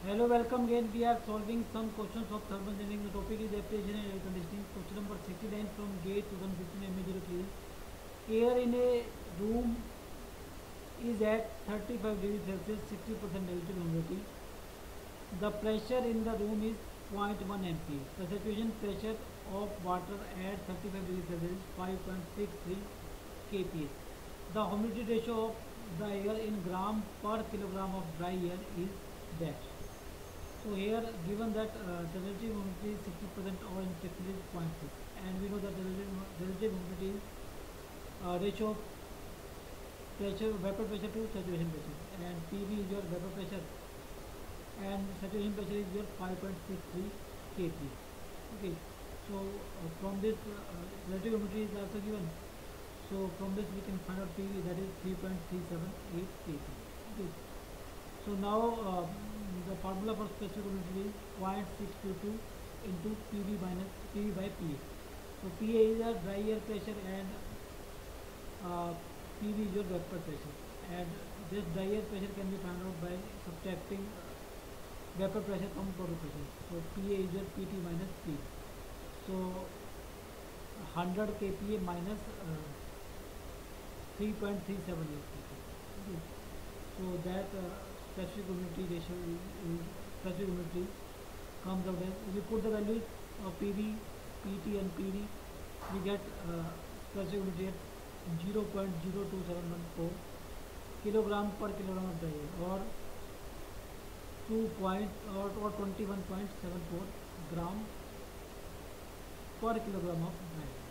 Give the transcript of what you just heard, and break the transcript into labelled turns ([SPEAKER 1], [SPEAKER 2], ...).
[SPEAKER 1] Hello, welcome again. We are solving some questions of thermal engineering. The topic is refrigeration and air conditioning. Question number 69 from GATE 2015 MA03. Air in a room is at 35 degrees Celsius, 60% relative humidity. The pressure in the room is 0.1 MPa. The saturation pressure of water at 35 degrees Celsius is 5.63 kPa. The humidity ratio of the air in gram per kilogram of dry air is dash. So here given that the relative humidity is 60% or in technical is 0.6, and we know that the relative humidity is ratio of pressure, vapor pressure to saturation pressure, and PV is your vapor pressure and saturation pressure is your 5.63 kPa. Okay, so from this relative humidity is also given. So from this we can find out PV, that is 3.378 kPa. Okay. So now the formula for specific humidity is 0.622 into PV minus PV by PA. So PA is a dry air pressure and PV is your vapor pressure, and this dry air pressure can be found out by subtracting vapor pressure from total pressure. So PA is your PT minus P. So 100 kPa minus 3.378 kPa. Okay. So that specific humidity ratio is specific humidity comes out as, if you put the values of PV, PT and PD, we get specific humidity at 0.02714 kilogram per kilogram of dry air, or 21.74 gram per kilogram of dry air.